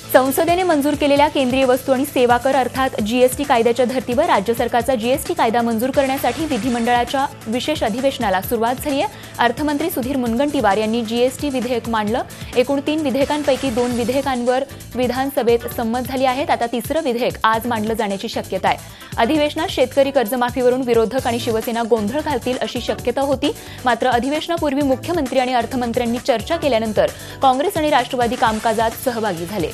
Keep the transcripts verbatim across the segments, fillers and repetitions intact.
संसदेने मंजूर केलेल्या केंद्रीय वस्तू आणि सेवा कर अर्थात जीएसटी कायद्याच्या धर्तीवर राज्य सरकारचा जीएसटी कायदा मंजूर करण्यासाठी विधिमंडळाच्या विशेष अधिवेशनाला सुरुवात झाली आहे। अर्थमंत्री सुधीर मुनगंटीवार यांनी जीएसटी विधेयक मांडलं। एकूण तीन विधेयकांपैकी दोन विधेयकांवर विधानसभेत संमत झाली आहेत। आता तिसरं विधेयक आज मांडलं जाण्याची शक्यता आहे। अधिवेशनात शेतकरी कर्जमाफीवरून विरोधक आणि शिवसेना गोंधळ घालतील अशी शक्यता होती, मात्र अधिवेशनापूर्वी मुख्यमंत्री आणि अर्थमंत्र्यांनी चर्चा केल्यानंतर काँग्रेस आणि राष्ट्रवादी कामकाजात सहभागी झाले।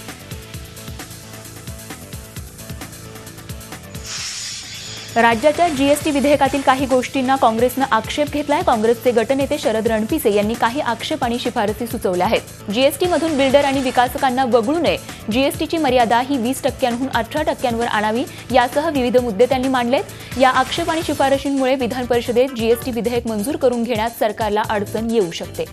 राज्याच्या जीएसटी विधेयकातील काही गोष्टींना काँग्रेसनं आक्षेप घेतलाय। काँग्रेसचे गटनेते शरद रणपिसे यांनी काही आक्षेप आणि शिफारसी सुचवल्या आहेत। जीएसटीमधून बिल्डर आणि विकासकांना वगळू नये, जीएसटीची मर्यादा ही वीस टक्क्यांहून अठरा टक्क्यांवर आणावी यासह विविध मुद्दे त्यांनी मांडलेत। या आक्षेप आणि शिफारशींमुळे विधान परिषदेत जीएसटी विधेयक मंजूर करून घेण्यात सरकारला अडचण येऊ शकते।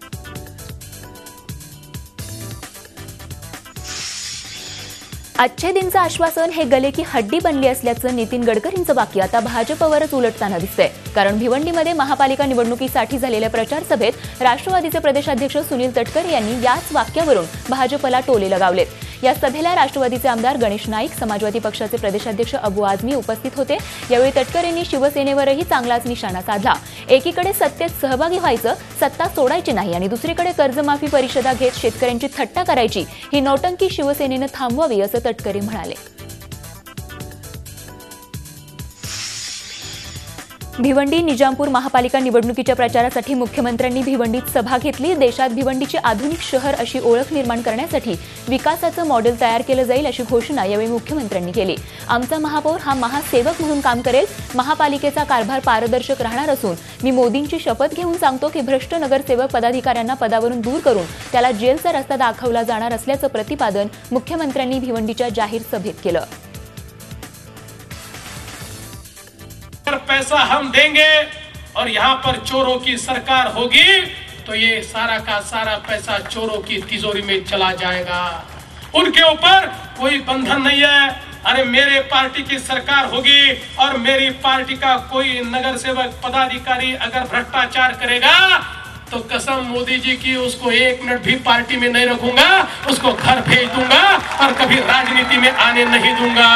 अच्छे दिनचं आश्वासन हे गले की हड्डी बनली असल्याचं नितीन गडकरींचं वाक्य आता भाजपवरच उलटताना दिसतंय। कारण भिवंडीमध्ये महापालिका निवडणुकीसाठी झालेल्या प्रचार सभेत राष्ट्रवादीचे प्रदेशाध्यक्ष सुनील तटकरे यांनी याच वाक्यावरून भाजपला टोले लगावलेत। या सभेला राष्ट्रवादीचे आमदार गणेश नाईक, समाजवादी पक्षाचे प्रदेशाध्यक्ष अबू आझमी उपस्थित होते। यावेळी तटकरेंनी शिवसेनेवरही चांगलाच निशाणा साधला। एकीकडे सत्तेत सहभागी व्हायचं, सत्ता सोडायची नाही आणि दुसरीकडे कर्जमाफी परिषदा घेत शेतकऱ्यांची थट्टा करायची, ही नौटंकी शिवसेनेनं थांबवावी असं तटकरे म्हणाले। भिवंडी निजामपूर महापालिका निवडणुकीच्या प्रचारासाठी मुख्यमंत्र्यांनी भिवंडीत सभा घेतली। देशात भिवंडीचे आधुनिक शहर अशी ओळख निर्माण करण्यासाठी विकासाचं मॉडेल तयार केलं जाईल अशी घोषणा यावेळी मुख्यमंत्र्यांनी केली। आमचा महापौर हा महासेवक म्हणून काम करेल, महापालिकेचा कारभार पारदर्शक राहणार असून मी मोदींची शपथ घेऊन सांगतो की भ्रष्ट नगरसेवक पदाधिकाऱ्यांना पदावरून दूर करून त्याला जेलचा रस्ता दाखवला जाणार असल्याचं प्रतिपादन मुख्यमंत्र्यांनी भिवंडीच्या जाहीर सभेत केलं। पैसा हम देंगे और यहाँ पर चोरों की सरकार होगी तो ये सारा का सारा पैसा चोरों की तिजोरी में चला जाएगा। उनके ऊपर कोई बंधन नहीं है। अरे मेरे पार्टी की सरकार होगी और मेरी पार्टी का कोई नगर सेवक पदाधिकारी अगर भ्रष्टाचार करेगा तो कसम मोदी जी की, उसको एक मिनट भी पार्टी में नहीं रखूंगा, उसको घर भेज दूंगा और कभी राजनीति में आने नहीं दूंगा।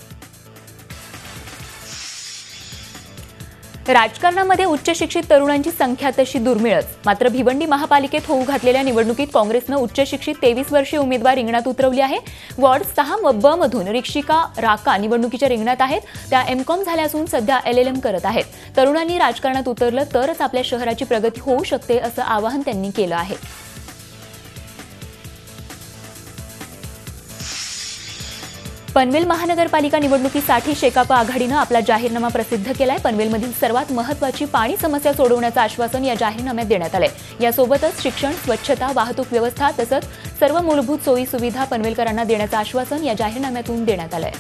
राजकारणामध्ये उच्च शिक्षित तरुणांची संख्या तशी दुर्मिळच, मात्र भिवंडी महापालिकेत होऊ घातलेल्या निवडणुकीत काँग्रेसनं उच्च शिक्षित तेवीस वर्षीय उमेदवार रिंगणात उतरवली आहे। वॉर्ड सहा ब मधून रिक्षिका राका निवडणुकीच्या रिंगणात आहेत। त्या एमकॉम झाल्या असून सध्या एलएलएम करत आहेत। तरुणांनी राजकारणात उतरलं तरच आपल्या शहराची प्रगती होऊ शकते असं आवाहन त्यांनी केलं आहे। पनवेल महानगरपालिका निवडणुकीसाठी शेकाप आघाडीनं आपला जाहीरनामा प्रसिद्ध केलाय। पनवेलमधील सर्वात महत्त्वाची पाणी समस्या सोडवण्याचं आश्वासन या जाहीरनाम्यात देण्यात आलंय। यासोबतच शिक्षण, स्वच्छता, वाहतूक व्यवस्था तसंच सर्व मूलभूत सोयी सुविधा पनवेलकरांना देण्याचं आश्वासन या जाहीरनाम्यातून देण्यात आलंय।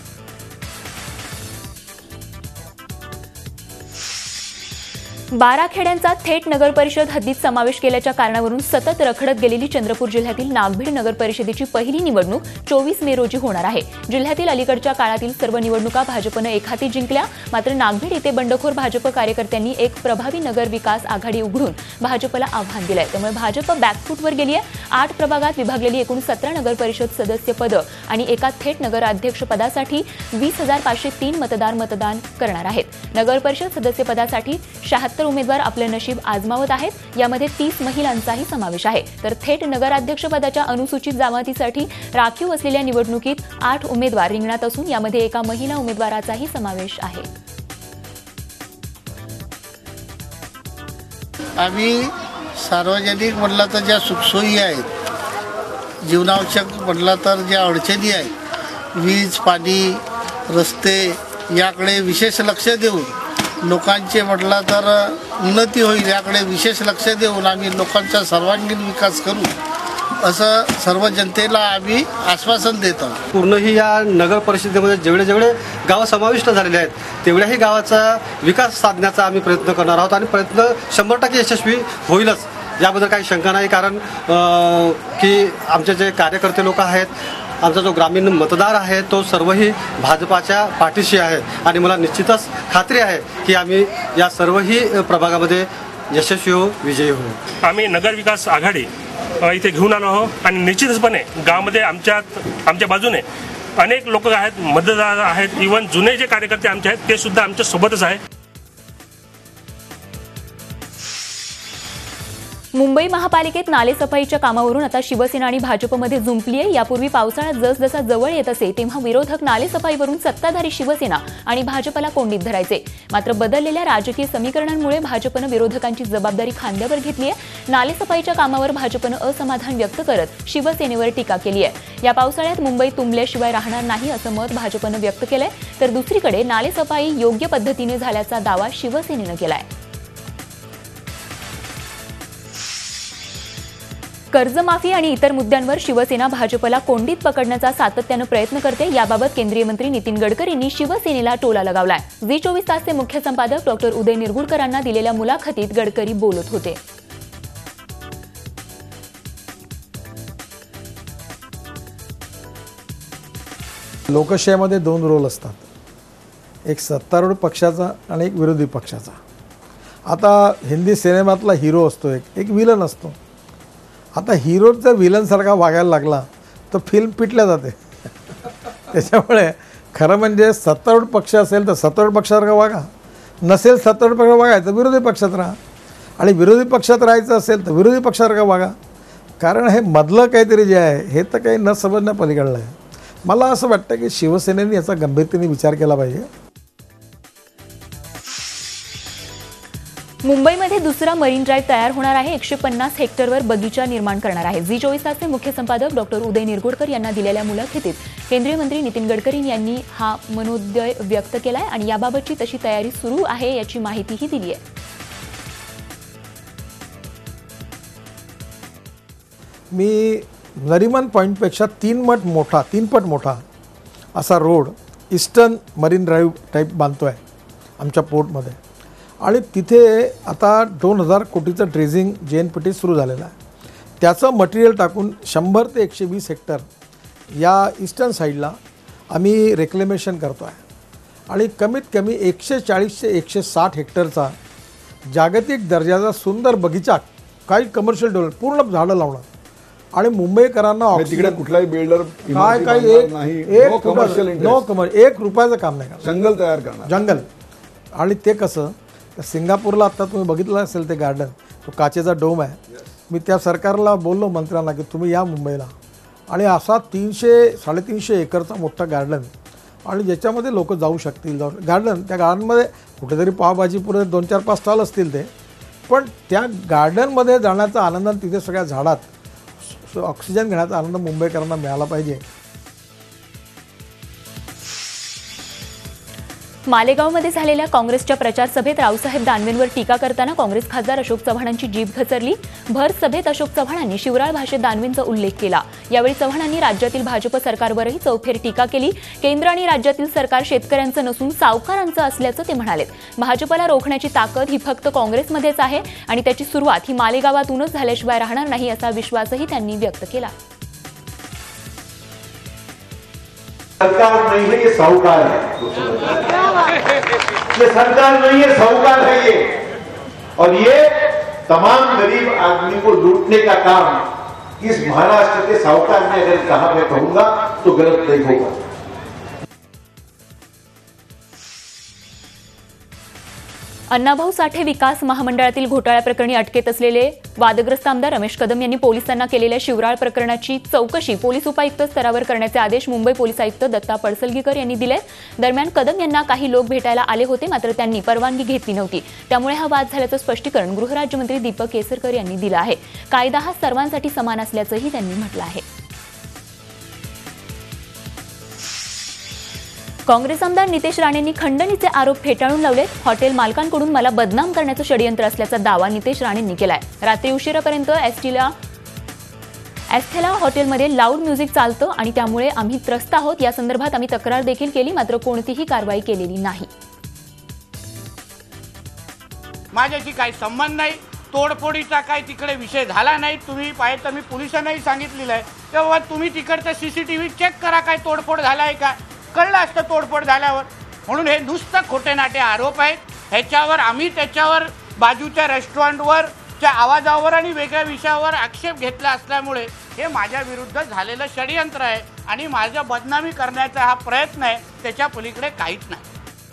बारा खेड्यांचा थेट नगर परिषद हद्दीत समावेश केल्याच्या कारणावरून सतत रखडत गेलेली चंद्रपूर जिल्ह्यातील नागभीड नगर परिषदेची पहिली निवडणूक चोवीस मे रोजी होणार आहे। जिल्ह्यातील अलीकडच्या काळातील सर्व निवडणुका भाजपनं एकहाती जिंकल्या, मात्र नागभीड येथे बंडखोर भाजप कार्यकर्त्यांनी एक प्रभावी नगर विकास आघाडी उघडून भाजपला आव्हान दिलंय। त्यामुळे भाजप बॅकफूटवर गेली आहे। आठ प्रभागात विभागलेली एकूण सतरा नगर परिषद सदस्य पदं आणि एका थेट नगर अध्यक्ष पदासाठी वीस हजार पाचशे तीन मतदार मतदान करणार आहेत। नगर परिषद सदस्य पदासाठी शहात्तर उमेदवार आपले नशीब आजमावत आहेत। यामध्ये तीस महिलांचाही समावेश आहे, तर थेट नगराध्यक्षपदाच्या अनुसूचित जमातीसाठी राखीव असलेल्या निवडणुकीत आठ उमेदवार रिंगणात असून यामध्ये एका महिला उमेदवाराचाही समावेश आहे। आम्ही सार्वजनिक म्हटलं तर ज्या सुखसोयी आहेत, जीवनावश्यक म्हटलं तर ज्या अडचणी आहेत, वीज, पाणी, रस्ते याकडे विशेष लक्ष देऊन लोकांचे म्हटलं तर उन्नती होईल याकडे विशेष लक्ष देऊन आम्ही लोकांचा सर्वांगीण विकास करू असं सर्व जनतेला आम्ही आश्वासन देतो। पूर्णही या नगर परिषदेमध्ये जेवढे जेवढे गावं समाविष्ट झालेले आहेत तेवढ्याही गावाचा विकास साधण्याचा आम्ही प्रयत्न करणार आहोत आणि प्रयत्न शंभर टक्के यशस्वी होईलच, याबद्दल काही शंका नाही। कारण की आमचे जे कार्यकर्ते लोक आहेत, आमचा जो ग्रामीण मतदार आहे तो सर्वही भाजपाच्या पाठीशी आहे आणि मला निश्चितच खात्री आहे की आम्ही या सर्वही प्रभागामध्ये यशस्वी होऊ, विजयी होऊ। आम्ही नगर विकास आघाडी अ, इथे घेऊन आलो आहोत आणि निश्चितपणे गावामध्ये आमच्या आमच्या बाजूने अनेक लोक आहेत, मतदार आहेत, इव्हन जुने जे कार्यकर्ते आमचे आहेत ते सुद्धा आमच्या सोबतच आहे. मुंबई महापालिकेत नालेसफाईच्या कामावरून आता शिवसेना आणि भाजपमध्ये जुंपली आहे. यापूर्वी पावसाळा जसजसा जवळ येत असे तेव्हा विरोधक नालेसफाईवरून सत्ताधारी शिवसेना आणि भाजपला कोंडीत धरायचे. मात्र बदललेल्या राजकीय समीकरणांमुळे भाजपनं विरोधकांची जबाबदारी खांद्यावर घेतली आहे. नालेसफाईच्या कामावर भाजपनं असमाधान व्यक्त करत शिवसेनेवर टीका केली आहे. या पावसाळ्यात मुंबई तुंबल्याशिवाय राहणार नाही असं मत भाजपनं व्यक्त केलंय, तर दुसरीकडे नालेसफाई योग्य पद्धतीने झाल्याचा दावा शिवसेनेनं केलाय. कर्जमाफी आणि इतर मुद्द्यांवर शिवसेना भाजपला कोंडीत पकडण्याचा सातत्यानं प्रयत्न करते. याबाबत केंद्रीय मंत्री नितीन गडकरींनी शिवसेनेला टोला लगावलाय. झी चोवीस तासचे मुख्य संपादक डॉक्टर उदय निरगुडकरांना दिलेल्या मुलाखतीत गडकरी बोलत होते. लोकशाहीमध्ये दोन रोल असतात, एक सत्तारूढ पक्षाचा आणि एक विरोधी पक्षाचा. आता हिंदी सिनेमातला हिरो असतो, एक एक विलन असतो. आता हिरो जर विलनसारखा वागायला लागला तर फिल्म पिटल्या जाते. त्याच्यामुळे खरं म्हणजे सत्तारूढ पक्ष असेल तर सत्तारूढ पक्षासारखा वागा, नसेल सत्तारूढ पक्ष वागायचं विरोधी पक्षात राहा, आणि विरोधी पक्षात राहायचं असेल तर विरोधी पक्षासारखा वागा. कारण हे मधलं काहीतरी जे आहे हे तर काही न समजण्या पलीकडलं आहे. मला असं वाटतं की शिवसेनेने याचा गंभीरतेने विचार केला पाहिजे. मुंबईमध्ये दुसरा मरीन ड्राईव्ह तयार होणार आहे. एकशे पन्नास हेक्टरवर बगीचा निर्माण करणार आहे. झी चोवीस तासचे मुख्य संपादक डॉक्टर उदय निरगुडकर यांना दिलेल्या मुलाखतीत केंद्रीय मंत्री नितीन गडकरी यांनी हा मनोदय व्यक्त केलाय आणि याबाबतची तशी तयारी सुरू आहे याची माहितीही दिली आहे. मी नरिमन पॉईंटपेक्षा तीन मट मोठा तीन पट मोठा असा road eastern marine drive type बांधतो आहे आमच्या पोर्टमध्ये, आणि तिथे आता दोन हजार कोटीचं ड्रेझिंग जे एन पी टी सुरू झालेलं आहे. त्याचं मटेरियल टाकून शंभर ते एकशे वीस हेक्टर या ईस्टर्न साईडला आम्ही रेक्लेमेशन करतो आहे, आणि कमीत कमी एकशे चाळीस ते एकशे साठ हेक्टरचा जागतिक दर्जाचा सुंदर बगीचा, काही कमर्शियल डेव्हलप, पूर्ण झाडं लावणं, आणि मुंबईकरांना तिकडे कुठलाही बिल्डर काय काही एक एक कमर्शियल नो कमर एक रुपयाचं काम नाही करणार, जंगल तयार करणार जंगल. आणि ते कसं सिंगापूरला आत्ता तुम्ही बघितलं असेल ते गार्डन, तो काचेचा डोम आहे. मी त्या सरकारला बोललो मंत्र्यांना की तुम्ही या मुंबईला, आणि असा तीनशे साडेतीनशे एकरचा मोठा गार्डन, आणि ज्याच्यामध्ये लोक जाऊ शकतील. जाऊ गार्डन त्या गार्डनमध्ये कुठेतरी पावभाजी पुढे दोन चार पाच स्टॉल असतील ते, पण त्या गार्डनमध्ये जाण्याचा आनंद, तिथे सगळ्या झाडात ऑक्सिजन घेण्याचा आनंद मुंबईकरांना मिळाला पाहिजे. मालेगावमध्ये झालेल्या काँग्रेसच्या प्रचार सभेत रावसाहेब दानवेंवर टीका करताना काँग्रेस खासदार अशोक चव्हाणांची जीभ घसरली. भर सभेत अशोक चव्हाणांनी शिवराळ भाषेत दानवेंचा उल्लेख केला. यावेळी चव्हाणांनी राज्यातील भाजप सरकारवरही चौफेर टीका केली. केंद्र आणि राज्यातील सरकार शेतकऱ्यांचं नसून सावकारांचं असल्याचं ते म्हणाले. भाजपला रोखण्याची ताकद ही फक्त काँग्रेसमध्येच आहे आणि त्याची सुरुवात ही मालेगावातूनच झाल्याशिवाय राहणार नाही असा विश्वासही त्यांनी व्यक्त केला. सरकार नहीं है, ये साहूकार है. ये सरकार नहीं है, साहूकार है ये. और ये तमाम गरीब आदमी को लूटने का काम इस महाराष्ट्र के साहूकार ने अगर कहा, मैं कहूंगा तो गलत नहीं होगा. अण्णाभाऊ साठे विकास महामंडळातील घोटाळ्याप्रकरणी अटकेत असलेले वादग्रस्त आमदार रमेश कदम यांनी पोलिसांना केलेल्या शिवराळ प्रकरणाची चौकशी पोलीस उपायुक्त स्तरावर करण्याचे आदेश मुंबई पोलीस आयुक्त दत्ता पडसलगीकर यांनी दिले. दरम्यान कदम यांना काही लोक भेटायला आले होते, मात्र त्यांनी परवानगी घेतली नव्हती. त्यामुळे हा वाद झाल्याचं स्पष्टीकरण गृहराज्यमंत्री दीपक केसरकर यांनी दिलं आहे. कायदा हा सर्वांसाठी समान असल्याचंही त्यांनी म्हटलं आहे. काँग्रेस आमदार नितेश राणेंनी खंडणीचे आरोप फेटाळून लावले. हॉटेल मालकांकडून मला बदनाम करण्याचं षडयंत्र असल्याचा दावा नितेश राणेंनी केलाय. रात्री उशिरापर्यंत एसटीला एस्थेला हॉटेलमध्ये लाऊड म्युझिक चालतं आणि त्यामुळे आम्ही त्रस्त आहोत. या संदर्भात आम्ही तक्रार देखील केली, मात्र कोणतीही कारवाई केलेली नाही. माझ्याशी काही संबंध नाही, तोडफोडीचा काही तिकडे विषय झाला नाही. तुम्ही पाहिजे तर मी पोलिसांनाही सांगितलेलं आहे, तेव्हा तुम्ही तिकडचं सीसीटीव्ही चेक करा, काय तोडफोड झाला आहे का, कळलं असतं तोडफोड झाल्यावर. म्हणून हे नुसतं खोटे नाटे आरोप आहेत. ह्याच्यावर आम्ही त्याच्यावर बाजूच्या रेस्टॉरंटवर आमच्या आवाजावर आणि वेगळ्या विषयावर आक्षेप घेतला असल्यामुळे हे माझ्या विरुद्ध झालेलं षडयंत्र आहे आणि माझ्या बदनामी करण्याचा हा प्रयत्न आहे, त्याच्या पलीकडे काहीच नाही.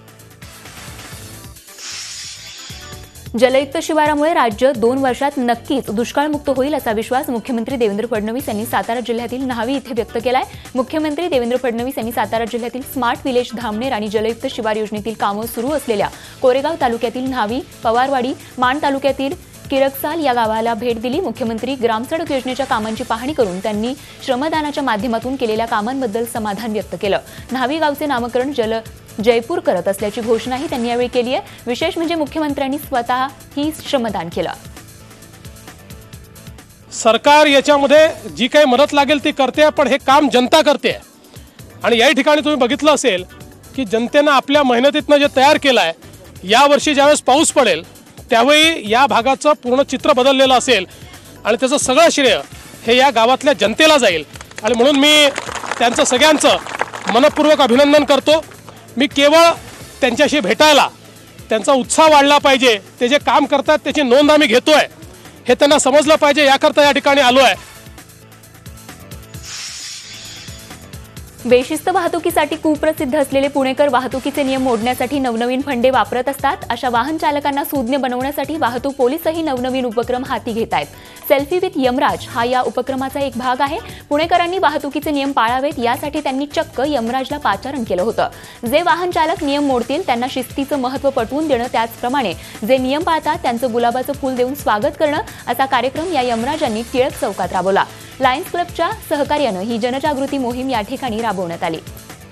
जलयुक्त शिवारामुळे राज्य दोन वर्षात नक्कीच दुष्काळमुक्त होईल असा विश्वास मुख्यमंत्री देवेंद्र फडणवीस यांनी सातारा जिल्ह्यातील न्हावी इथे व्यक्त केलाय. मुख्यमंत्री देवेंद्र फडणवीस यांनी सातारा जिल्ह्यातील स्मार्ट विलेज धामणेर आणि जलयुक्त शिवार योजनेतील कामं सुरू असलेल्या कोरेगाव तालुक्यातील न्हावी, पवारवाडी, माण तालुक्यातील किरकसाल या गावाला भेट दिली. मुख्यमंत्री ग्रामसडक योजनेच्या कामांची पाहणी करून त्यांनी श्रमदानाच्या माध्यमातून केलेल्या कामांबद्दल समाधान व्यक्त केलं. न्हावी गावचे नामकरण जल जयपूर करत असल्याची घोषणाही त्यांनी यावेळी केली आहे. विशेष म्हणजे मुख्यमंत्र्यांनी स्वतः ही श्रमदान केलं. सरकार याच्यामध्ये जी काही मदत लागेल ती करते, पण हे काम जनता करते. आणि याही ठिकाणी तुम्ही बघितलं असेल की जनतेनं आपल्या मेहनतीतनं जे तयार केलं आहे, यावर्षी ज्यावेळेस पाऊस पडेल त्यावेळी या भागाचं पूर्ण चित्र बदललेलं असेल आणि त्याचं सगळं श्रेय हे या गावातल्या जनतेला जाईल. आणि म्हणून मी त्यांचं सगळ्यांचं मनपूर्वक अभिनंदन करतो. मी केवळ त्यांच्याशी भेटायला, त्यांचा उत्साह वाढला पाहिजे, ते जे काम करतात त्याची नोंद आम्ही घेतोय हे त्यांना समजलं पाहिजे, याकरता या ठिकाणी आलो आहे. बेशिस्त वाहतुकीसाठी कुप्रसिद्ध असलेले पुणेकर वाहतुकीचे नियम मोडण्यासाठी नवनवीन फंडे वापरत असतात. अशा वाहन चालकांना सुज्ञ बनवण्यासाठी वाहतूक पोलीसही नवनवीन उपक्रम हाती घेत आहेत. सेल्फी विथ यमराज हा या उपक्रमाचा एक भाग आहे. पुणेकरांनी वाहतुकीचे नियम पाळावेत यासाठी त्यांनी चक्क यमराजला पाचारण केलं होतं. जे वाहन चालक नियम मोडतील त्यांना शिस्तीचं महत्त्व पटवून देणं, त्याचप्रमाणे जे नियम पाळतात त्यांचं गुलाबाचं फूल देऊन स्वागत करणं असा कार्यक्रम या यमराजांनी टिळक चौकात राबवला. लायन्स क्लबच्या सहकार्यानं ही जनजागृती मोहीम या ठिकाणी राबवण्यात आली.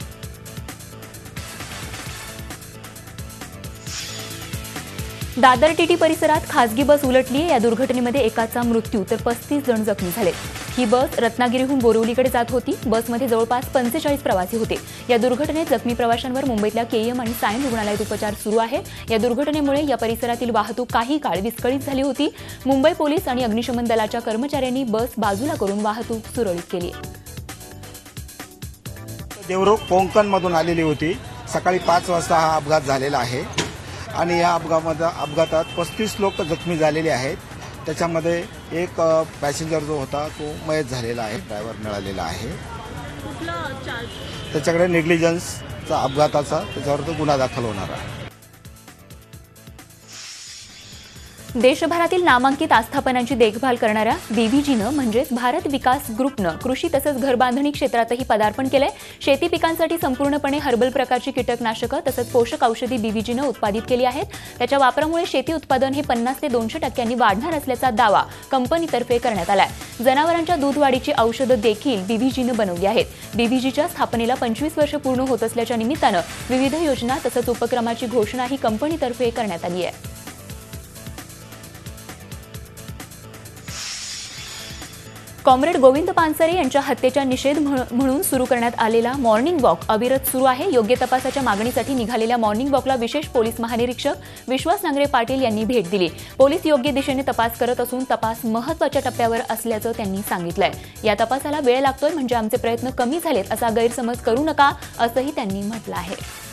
दादर टीटी परिसरात खासगी बस उलटली. या दुर्घटनेमध्ये एकाचा मृत्यू तर पस्तीस जण जखमी झाले. ही बस रत्नागिरीहून बोरिवलीकडे जात होती. बसमध्ये जवळपास पंचेचाळीस प्रवासी होते. या दुर्घटनेत जखमी प्रवाशांवर मुंबईतल्या केईएम आणि सायन रुग्णालयात उपचार सुरू आहेत. या दुर्घटनेमुळे या परिसरातील वाहतूक काही काळ विस्कळीत झाली होती. मुंबई पोलीस आणि अग्निशमन दलाच्या कर्मचाऱ्यांनी बस बाजूला करून वाहतूक सुरळीत केली. देवरुख कोंकणमधून आलेली होती. सकाळी पाच वाजता हा अपघात झालेला आहे आणि या अपघातामध्ये अपघातात पस्तीस लोक जखमी झालेले आहेत. त्याच्यामध्ये एक पॅसेंजर जो होता तो मयत झालेला आहे, ड्रायव्हर मिळालेला आहे. त्याच्याकडे नेग्लिजन्सचा अपघाताचा त्याच्यावर तो गुन्हा दाखल होणार आहे. देशभरातील नामांकित आस्थापनांची देखभाल करणाऱ्या बीव्हीजीनं म्हणजेच भारत विकास ग्रुपनं कृषी तसंच घरबांधणी क्षेत्रातही पदार्पण केलंय. शेती पिकांसाठी संपूर्णपणे हर्बल प्रकारची कीटकनाशकं तसंच पोषक औषधी बीव्हीजीनं उत्पादित केली आहेत. त्याच्या वापरामुळे शेती उत्पादन हे पन्नास ते दोनशे टक्क्यांनी वाढणार असल्याचा दावा कंपनीतर्फे करण्यात आलाय. जनावरांच्या दूध वाढीची औषधं देखील बीव्हीजीनं बनवली आहेत. बीव्हीजीच्या स्थापनेला पंचवीस वर्ष पूर्ण होत असल्याच्या निमित्तानं विविध योजना तसंच उपक्रमाची घोषणाही कंपनीतर्फे करण्यात आली आहे. कॉम्रेड गोविंद पानसरे यांच्या हत्येच्या निषेध म्हणून सुरू करण्यात आलेला मॉर्निंग वॉक अविरत सुरू आहे. योग्य तपासाच्या मागणीसाठी निघालेल्या मॉर्निंग वॉकला विशेष पोलीस महानिरीक्षक विश्वास नांगरे पाटील यांनी भेट दिली. पोलीस योग्य दिशेने तपास करत असून तपास महत्त्वाच्या टप्प्यावर असल्याचं त्यांनी सांगितलंय. या तपासाला वेळ लागतोय म्हणजे आमचे प्रयत्न कमी झालेत असा गैरसमज करू नका असंही त्यांनी म्हटलं आहे.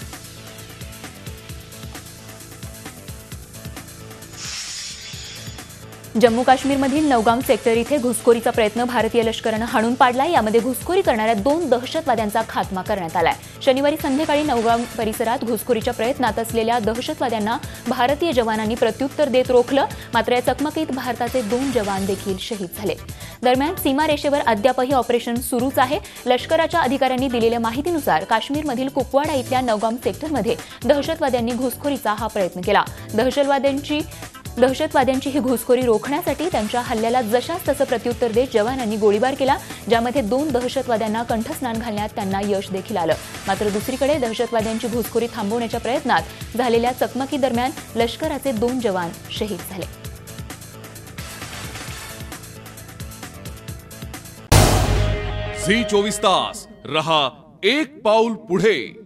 जम्मू काश्मीरमधील नौगाम सेक्टर इथे घुसखोरीचा प्रयत्न भारतीय लष्करानं हाणून पाडलाय. यामध्ये घुसखोरी करणाऱ्या दोन दहशतवाद्यांचा खात्मा करण्यात आलाय. शनिवारी संध्याकाळी नौगाम परिसरात घुसखोरीच्या प्रयत्नात असलेल्या दहशतवाद्यांना भारतीय जवानांनी प्रत्युत्तर देत रोखलं. मात्र या चकमकीत भारताचे दोन जवान देखील शहीद झाले. दरम्यान सीमारेषेवर अद्यापही ऑपरेशन सुरूच आहे. लष्कराच्या अधिकाऱ्यांनी दिलेल्या माहितीनुसार काश्मीरमधील कुपवाडा इथल्या नौगाम सेक्टरमध्ये दहशतवाद्यांनी घुसखोरीचा हा प्रयत्न केला. दहशतवाद्यांची दहशतवाद्यांची ही घुसखोरी रोखण्यासाठी त्यांच्या हल्ल्याला जशास तसं प्रत्युत्तर देत जवानांनी गोळीबार केला, ज्यामध्ये दोन दहशतवाद्यांना कंठस्नान घालण्यात त्यांना यश देखील आलं. मात्र दुसरीकडे दहशतवाद्यांची घुसखोरी थांबवण्याच्या प्रयत्नात झालेल्या चकमकीदरम्यान लष्कराचे दोन जवान शहीद झाले. झी चोवीस तास रहा एक पाऊल पुढे.